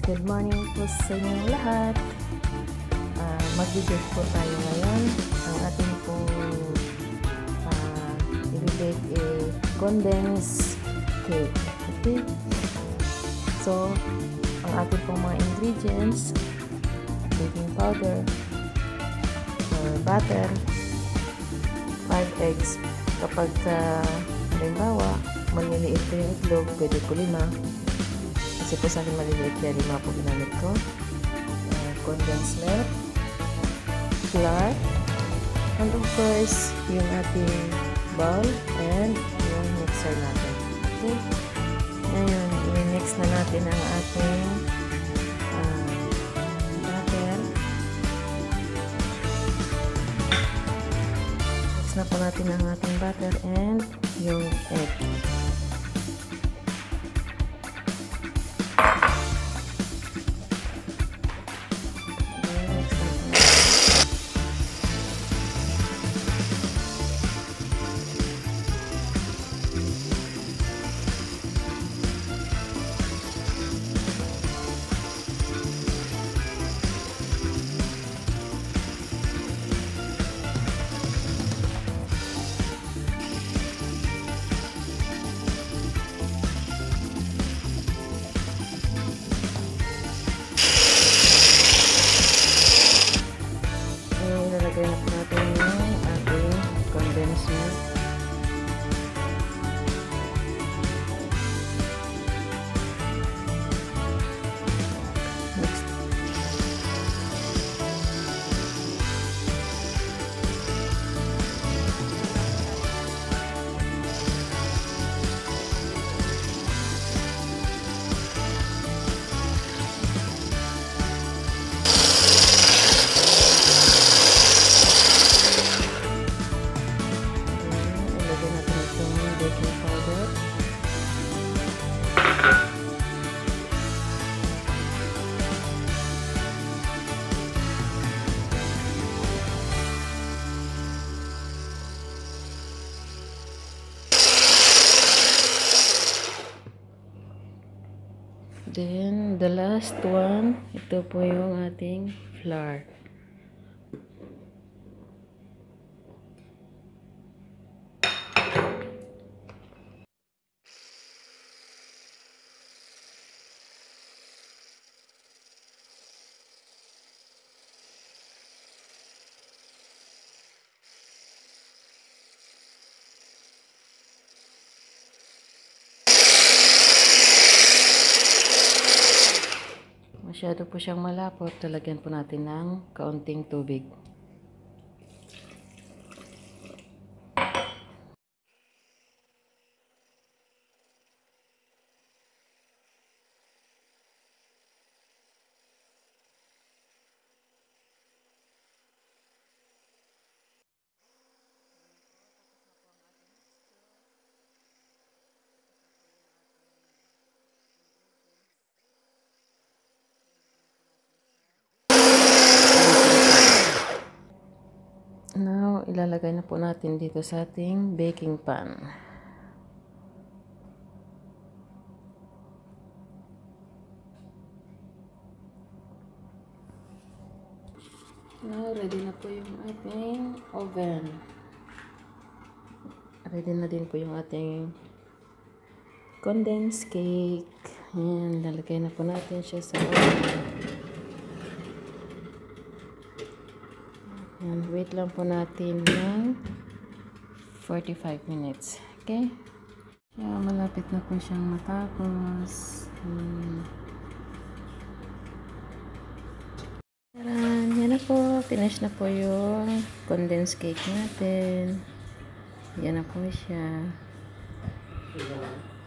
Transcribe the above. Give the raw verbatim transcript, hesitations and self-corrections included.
Good morning po sa inyong lahat. Uh, Mag-bake po tayo ngayon. Ang ating po uh, i-bake a condensed cake. Okay? So, ang ating pong mga ingredients, baking powder, or butter, five eggs. Kapag uh, halimbawa, maliliit po yung itlog, pwede po lima. Kasi po sa akin maliliit kaya lima po ginamit ko. Uh, condensed milk, flour, and of course, yung ating bowl and yung mixer natin. Okay? Ngayon, i-mix na natin ang ating uh, butter. Mix na po natin ang ating butter and yung egg. Ilalagay na po natin yung ating condensed milk. Next. Baking powder. Then, the last one, ito po yung ating flour. Masyado po siyang malapot, talagyan po natin ng kaunting tubig. Now, ilalagay na po natin dito sa ating baking pan. Now, ready na po yung ating oven. Ready na din po yung ating condensed cake. Ayan, lalagay na po natin siya sa oven. And wait lang po natin ng forty-five minutes. Okay? Kaya malapit na po siyang matapos. Hmm. Taran! Yan na po. Finish na po yung condensed cake natin. Yan na po siya.